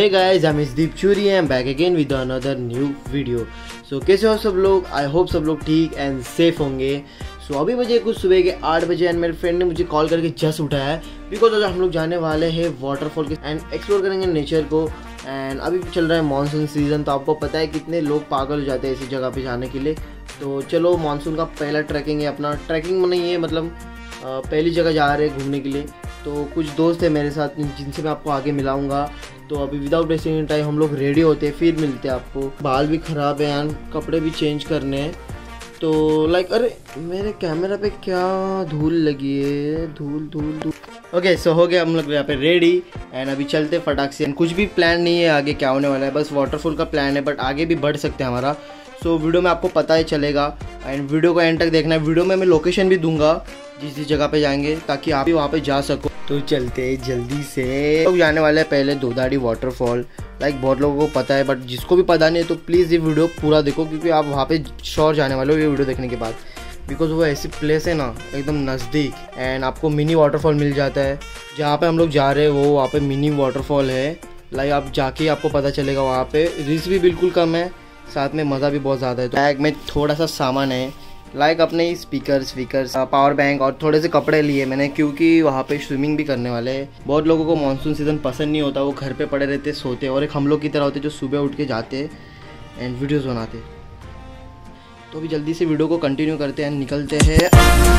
Hey guys, I'm Isdeep Churi and I'm back again with another new video. So कैसे हो सब लोग? I hope सब लोग ठीक एंड सेफ होंगे. So अभी बजे कुछ सुबह के 8 बजे एंड मेरे फ्रेंड ने मुझे कॉल करके जस्ट उठाया है बिकॉज आज हम लोग जाने वाले हैं वाटरफॉल के एंड एक्सप्लोर करेंगे नेचर को. एंड अभी चल रहा है मानसून सीज़न, तो आपको पता है कितने लोग पागल हो जाते हैं ऐसी जगह पे जाने के लिए. तो चलो मानसून का पहला ट्रैकिंग है अपना. ट्रैकिंग में नहीं है, मतलब पहली जगह जा रहे हैं घूमने के लिए. तो कुछ दोस्त है मेरे साथ जिनसे मैं आपको आगे मिलाऊंगा. तो अभी विदाउट वेस्टिंग टाइम हम लोग रेडी होते हैं, फिर मिलते हैं आपको. बाल भी ख़राब है एंड कपड़े भी चेंज करने हैं. तो लाइक अरे मेरे कैमरा पे क्या धूल लगी है, धूल धूल धूल. ओके सो हो गया हम लोग यहाँ पे रेडी एंड अभी चलते फटाक से. कुछ भी प्लान नहीं है आगे क्या होने वाला है, बस वाटरफॉल का प्लान है, बट आगे भी बढ़ सकते हैं हमारा. सो वीडियो में आपको पता ही चलेगा एंड वीडियो को एंड तक देखना है. वीडियो में मैं लोकेशन भी दूंगा जिस जगह पे जाएंगे ताकि आप भी वहाँ पे जा सको. तो चलते जल्दी से. लोग जाने वाले हैं पहले दोदाड़ी वाटरफॉल. लाइक बहुत लोगों को पता है, बट जिसको भी पता नहीं है तो प्लीज़ ये वीडियो पूरा देखो क्योंकि आप वहाँ पे श्योर जाने वाले हो ये वीडियो देखने के बाद. बिकॉज वो ऐसी प्लेस है ना एकदम नज़दीक एंड आपको मिनी वाटरफॉल मिल जाता है. जहाँ पे हम लोग जा रहे हैं वो वहाँ पे मिनी वाटरफॉल है. लाइक आप जाके आपको पता चलेगा. वहाँ पे रिस्क भी बिल्कुल कम है, साथ में मज़ा भी बहुत ज़्यादा है. तो बैग में थोड़ा सा सामान है, लाइक अपने स्पीकर्स पावर बैंक और थोड़े से कपड़े लिए मैंने क्योंकि वहाँ पे स्विमिंग भी करने वाले हैं. बहुत लोगों को मानसून सीज़न पसंद नहीं होता, वो घर पे पड़े रहते सोते, और एक हम लोग की तरह होते जो सुबह उठ के जाते एंड वीडियोस बनाते. तो अभी जल्दी से वीडियो को कंटिन्यू करते हैं, निकलते हैं.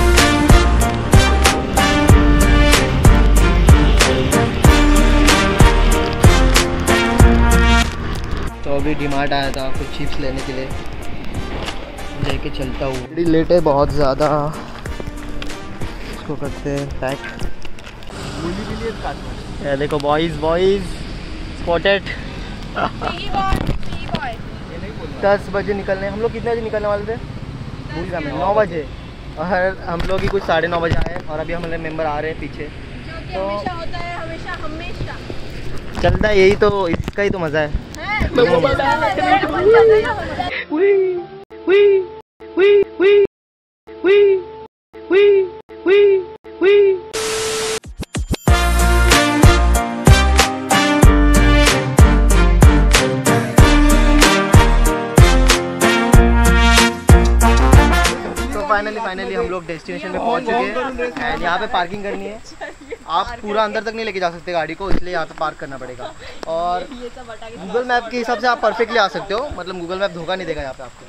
तो अभी डीमार्ट आया था कुछ चिप्स लेने के लिए, लेके चलता हूँ. बड़ी लेट है बहुत ज़्यादा. इसको करते हैं पैक. ये देखो बॉयज़ स्पॉटेड. 10 बजे निकलने. हम लोग कितने बजे निकलने वाले थे भूल गया मैं. 9 बजे. और हम लोग ही कुछ 9:30 बजे आए और अभी हमारे मेंबर आ रहे हैं पीछे. तो होता है हमेशा चलता है, यही तो इसका ही तो मज़ा है. फाइनली हम लोग डेस्टिनेशन पे पहुंच चुके हैं एंड यहाँ पे पार्किंग करनी है. आप पूरा अंदर तक नहीं लेके जा सकते गाड़ी को, इसलिए यहाँ पे पार्क करना पड़ेगा. और गूगल मैप के हिसाब से आप परफेक्टली आ सकते हो, मतलब गूगल मैप धोखा नहीं देगा यहाँ पे आपको.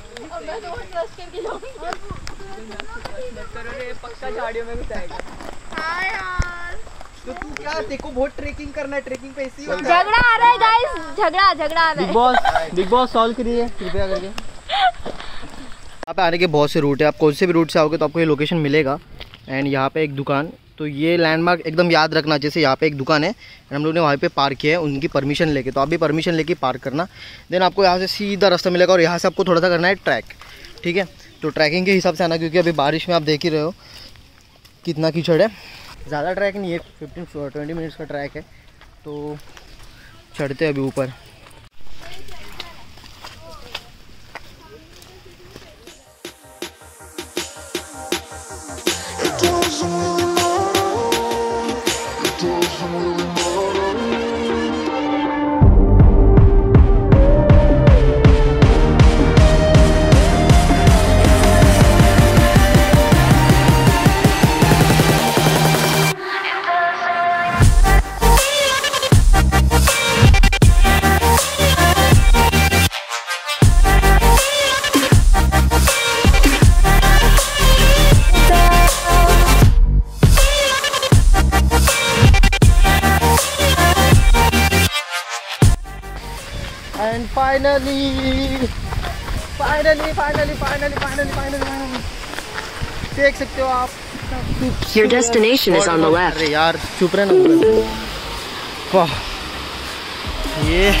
तो तू क्या देखो बहुत ट्रेकिंग करना है, ट्रेकिंग पे ऐसी झगड़ा आ रहा है गाइस, झगड़ा आ रहा है. बिग बॉस सॉल्व करिए कृपया करके. यहाँ पे आने के बहुत से रूट है, आप कौन से भी रूट से आओगे तो आपको ये लोकेशन मिलेगा. एंड यहाँ पे एक दुकान, तो ये लैंडमार्क एकदम याद रखना. जैसे यहाँ पे एक दुकान है एंड हम लोग ने वहाँ पे पार्क किया है उनकी परमिशन लेके, तो आप भी परमिशन लेके पार्क करना. देन आपको यहाँ से सीधा रास्ता मिलेगा और यहाँ से आपको थोड़ा सा करना है ट्रैक. ठीक है, तो ट्रैकिंग के हिसाब से आना क्योंकि अभी बारिश में आप देख ही रहे हो कितना कीचड़ है. ज़्यादा ट्रैक नहीं है, 15-20 मिनट्स का ट्रैक है. तो चढ़ते अभी ऊपर. And finally देख सकते हो आप. Your destination is on the left. अरे यार चुप रहे ना. वाह ये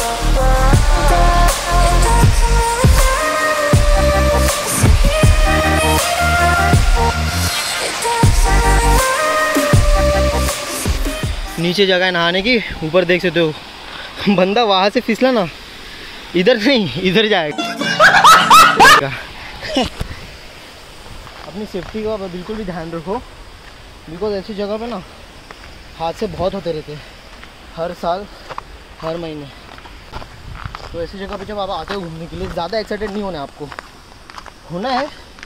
नीचे जगह है नहाने की. ऊपर देख सकते हो बंदा वहाँ से फिसला ना, इधर नहीं इधर जाएगा. अपनी सेफ्टी का बिल्कुल भी ध्यान रखो बिकॉज ऐसी जगह पे ना हादसे बहुत होते रहते हैं हर साल. हर महीने। तो ऐसी जगह पे जब आप आते हो घूमने के लिए, ज़्यादा एक्साइटेड नहीं होना है आपको, होना है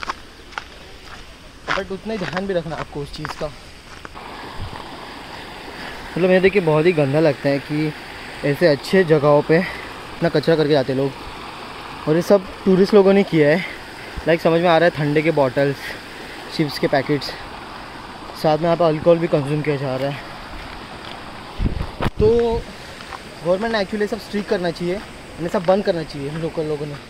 बट उतना ही ध्यान भी रखना आपको उस चीज़ का। मतलब ये देखिए बहुत ही गंदा लगता है कि ऐसे अच्छे जगहों पे इतना कचरा करके जाते लोग, और ये सब टूरिस्ट लोगों ने किया है। लाइक समझ में आ रहा है, ठंडे के बॉटल्स, चिप्स के पैकेट्स, साथ में यहाँ पर अल्कोहल भी कंज्यूम किया जा रहा है। तो गवर्नमेंट ने एक्चुअली सब स्ट्रिक्ट करना चाहिए, इन्हें सब बंद करना चाहिए हम लोकल लोगों ने।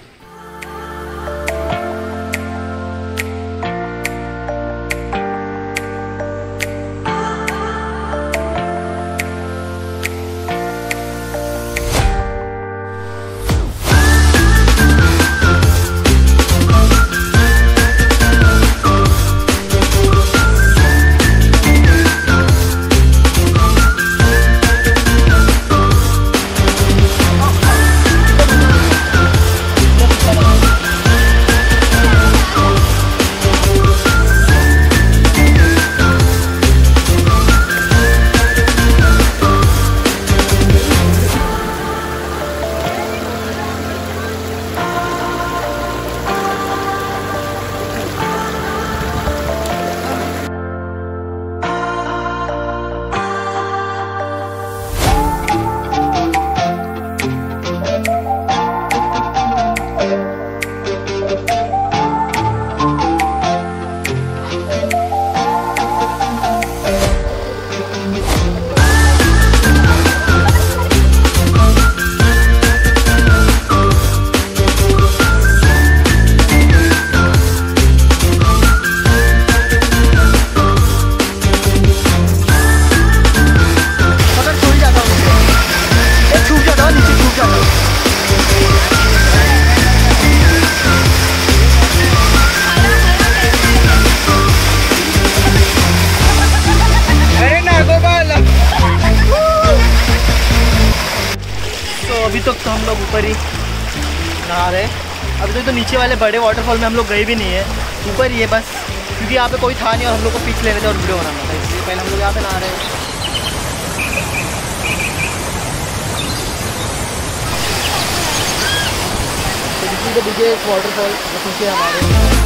अभी तक तो हम लोग ऊपर ही नहा रहे हैं। अभी तो नीचे वाले बड़े वाटरफॉल में हम लोग गए भी नहीं है, ऊपर ही है बस, क्योंकि यहाँ पे कोई था नहीं और हम लोग को पिक लेने थे और वीडियो बनाना था, इसलिए पहले हम लोग यहाँ पे नहा रहे हैं। तो this is the biggest waterfall जो पीछे हमारे।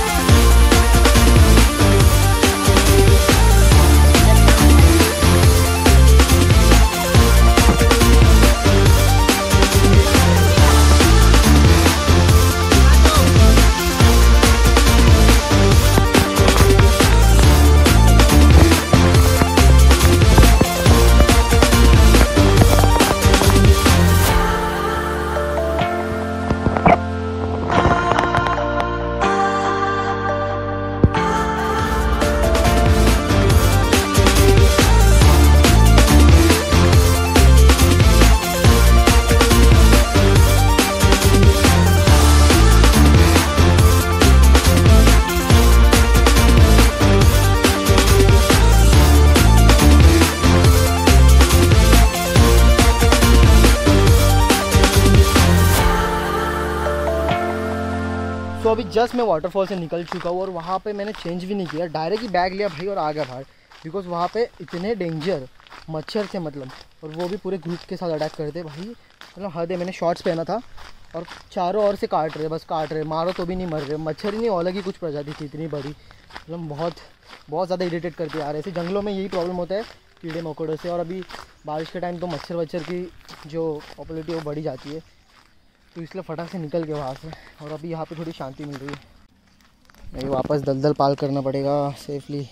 तो अभी जस्ट मैं वाटरफॉल से निकल चुका हूँ और वहाँ पे मैंने चेंज भी नहीं किया, डायरेक्ट ही बैग लिया भाई और आ गया बाहर, बिकॉज वहाँ पे इतने डेंजर मच्छर थे मतलब, और वो भी पूरे ग्रुप के साथ अटैक करते भाई, मतलब हद है। मैंने शॉर्ट्स पहना था और चारों ओर से काट रहे, बस काट रहे, मारो तो भी नहीं मर रहे, मच्छर ही नहीं, अलग ही कुछ प्रजाति थी इतनी बड़ी, मतलब बहुत ज़्यादा इरिटेट करके आ रहे थे। जंगलों में यही प्रॉब्लम होता है कीड़े मकोड़ों से, और अभी बारिश के टाइम तो मच्छर वच्छर की जो पॉपुलरिटी है वो बढ़ी जाती है, तो इसलिए फटाक से निकल गए वहाँ से। और अभी यहाँ पे थोड़ी शांति मिल रही है, नहीं वापस दलदल पार करना पड़ेगा सेफली।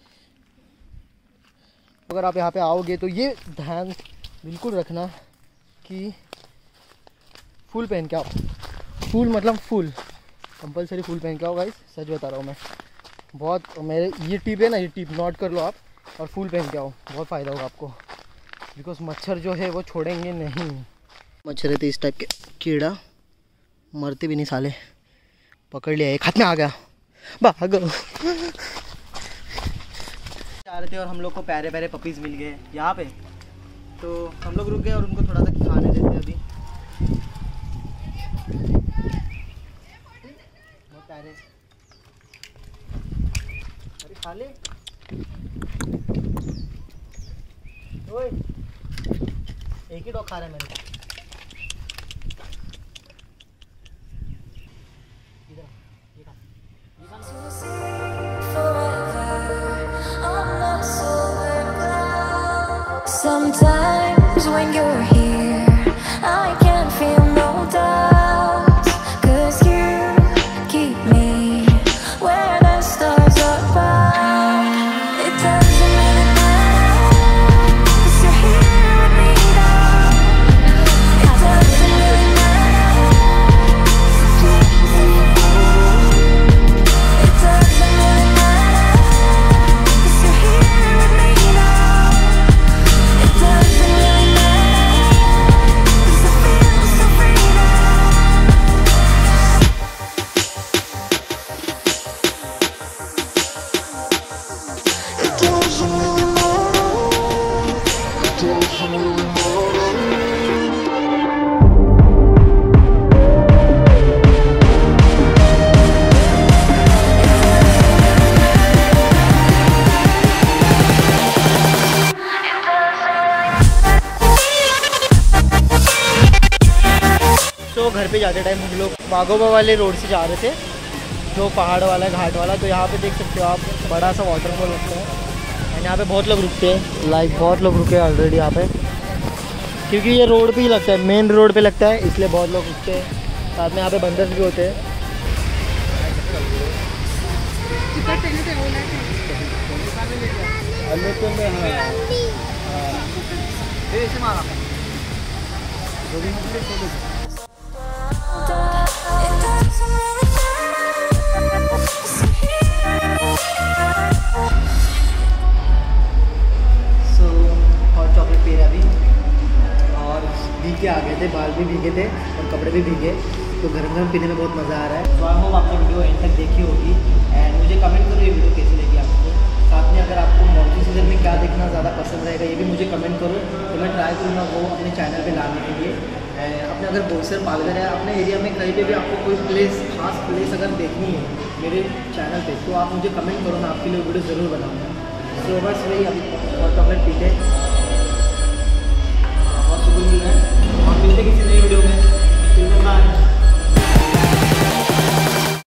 अगर आप यहाँ पे आओगे तो ये ध्यान बिल्कुल रखना कि फुल पहन के आओ, फुल मतलब फुल कंपलसरी फुल पहन के आओ गाइस, सच बता रहा हूँ मैं। बहुत मेरे ये टिप है ना, ये टिप नोट कर लो आप, और फुल पहन के आओ, बहुत फ़ायदा होगा आपको, बिकॉज मच्छर जो है वो छोड़ेंगे नहीं। मच्छर रहते इस टाइप के कीड़ा, मरते भी नहीं साले। पकड़ लिया, एक हाथ में आ गया, भागो। जा रहे थे और हम लोग को प्यारे प्यारे पपीज़ मिल गए यहाँ पे, तो हम लोग रुक गए और उनको थोड़ा सा खाने देते अभी। बहुत प्यारे, अरे खा ले। ओए एक ही डॉग खा रहा है मेरे। can feel no doubts, 'cause you keep me where the stars are found. It doesn't really matter, 'cause you're here with me now. It doesn't really matter. It doesn't really matter, 'cause you're here with me now. It doesn't really matter, 'cause I feel so free now. It doesn't really matter. It doesn't really तो घर पे जाते time हम लोग बागोबा वाले road से जा रहे थे, जो पहाड़ वाला है, घाट वाला। तो यहाँ पे देख सकते हो आप, बड़ा सा वाटरफॉल लगता है एंड यहाँ पे बहुत लोग रुकते हैं, लाइक बहुत लोग रुके हैं ऑलरेडी यहाँ पे, क्योंकि ये रोड पे ही लगता है, मेन रोड पे लगता है, इसलिए बहुत लोग रुकते हैं। साथ में यहाँ पे बंदर भी होते हैं। हॉट चॉकलेट पी रहे अभी, और भीगे आ गए थे, बाल भी भीगे थे और कपड़े भी भीगे, तो गर्म गर्म पीने में बहुत मज़ा आ रहा है। तो आई होप आपने वीडियो एंड तक देखी होगी एंड मुझे कमेंट करो ये वीडियो कैसी लगी आपको। साथ में अगर आपको मॉनसून सीजन में क्या देखना ज़्यादा पसंद रहेगा ये भी मुझे कमेंट करो, तो मैं ट्राई करूँगा वो अपने चैनल पे लाने के लिए। अपने अगर बोईसर पालघर है, अपने एरिया में कहीं पे भी आपको कोई प्लेस, खास प्लेस अगर देखनी है मेरे चैनल पे, तो आप मुझे कमेंट करो, मैं आपके लिए वीडियो ज़रूर बनाऊँगा। तो बस वही, अभी हॉट चॉकलेट पीते बहुत सुकून मिल रहा है, और मिलते किसी नई वीडियो में। बाय।